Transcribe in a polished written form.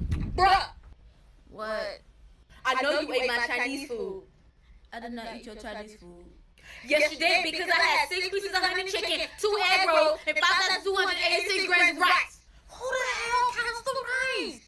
Bruh, What? I know you ate my Chinese food. I did not eat your Chinese food. Yes, you did, because I had 6 pieces of honey chicken, 2 egg rolls, and $5,200